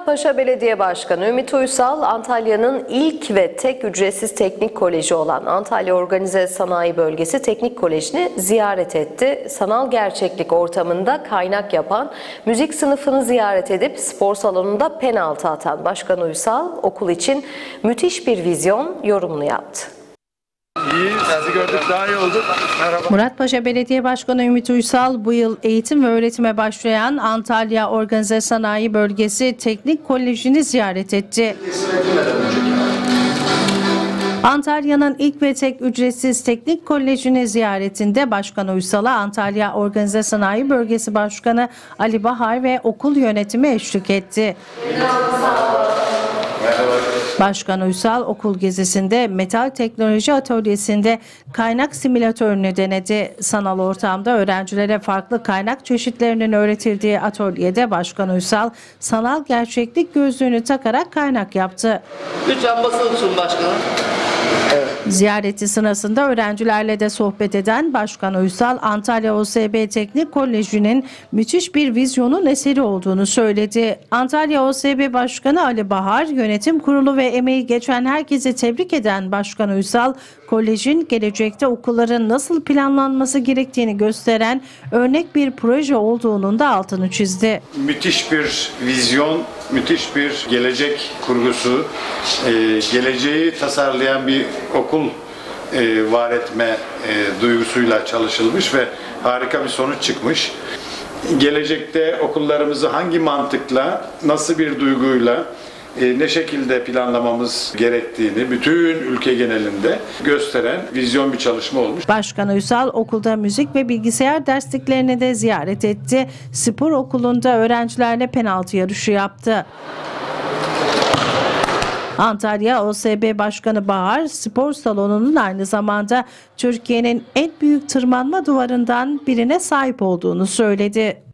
Muratpaşa Belediye Başkanı Ümit Uysal, Antalya'nın ilk ve tek ücretsiz teknik koleji olan Antalya Organize Sanayi Bölgesi Teknik Koleji'ni ziyaret etti. Sanal gerçeklik ortamında kaynak yapan müzik sınıfını ziyaret edip spor salonunda penaltı atan Başkan Uysal, okul için müthiş bir vizyon yorumunu yaptı. İyi, sizi gördük, daha iyi olduk. Merhaba. Muratpaşa Belediye Başkanı Ümit Uysal bu yıl eğitim ve öğretime başlayan Antalya Organize Sanayi Bölgesi Teknik Koleji'ni ziyaret etti. Antalya'nın ilk ve tek ücretsiz teknik kolejini ziyaretinde Başkan Uysal'a Antalya Organize Sanayi Bölgesi Başkanı Ali Bahar ve okul yönetimi eşlik etti. Başkan Uysal okul gezisinde metal teknoloji atölyesinde kaynak simülatörünü denedi. Sanal ortamda öğrencilere farklı kaynak çeşitlerinin öğretildiği atölyede Başkan Uysal sanal gerçeklik gözlüğünü takarak kaynak yaptı. Lütfen basın tutun başkanım. Ziyareti sırasında öğrencilerle de sohbet eden Başkan Uysal, Antalya OSB Teknik Koleji'nin müthiş bir vizyonun eseri olduğunu söyledi. Antalya OSB Başkanı Ali Bahar, yönetim kurulu ve emeği geçen herkese tebrik eden Başkan Uysal, kolejin gelecekte okulların nasıl planlanması gerektiğini gösteren örnek bir proje olduğunun da altını çizdi. Müthiş bir vizyon, müthiş bir gelecek kurgusu, geleceği tasarlayan bir okul var etme duygusuyla çalışılmış ve harika bir sonuç çıkmış. Gelecekte okullarımızı hangi mantıkla, nasıl bir duyguyla, ne şekilde planlamamız gerektiğini bütün ülke genelinde gösteren vizyon bir çalışma olmuş. Başkan Uysal okulda müzik ve bilgisayar dersliklerini de ziyaret etti. Spor okulunda öğrencilerle penaltı yarışı yaptı. Antalya OSB Başkanı Bahar, spor salonunun aynı zamanda Türkiye'nin en büyük tırmanma duvarından birine sahip olduğunu söyledi.